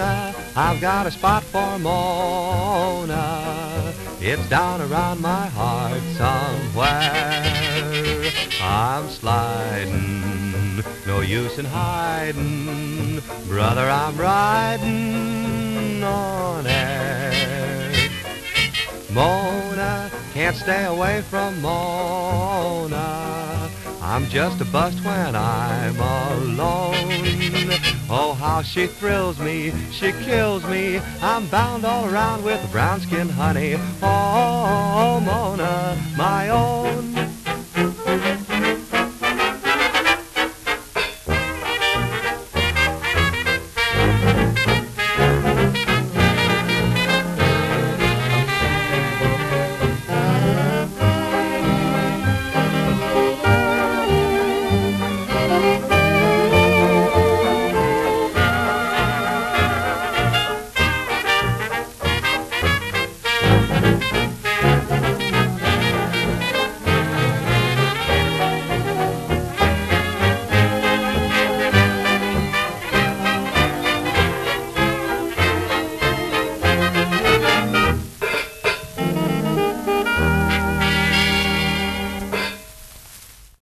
Mona, I've got a spot for Mona. It's down around my heart somewhere. I'm sliding, no use in hiding. Brother, I'm riding on air. Mona, can't stay away from Mona. I'm just a bust when I'm alone. Oh, how she thrills me, she kills me. I'm bound all around with brown skin honey. Oh, Mona, my own.